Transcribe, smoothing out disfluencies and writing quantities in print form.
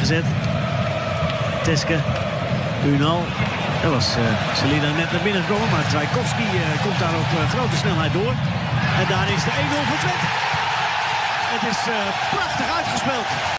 aangezet. Teske. Unal. Dat was Selina net naar binnen gekomen. Maar Trajkovski komt daar op grote snelheid door. En daar is de 1-0 voor Twente. Het is prachtig uitgespeeld.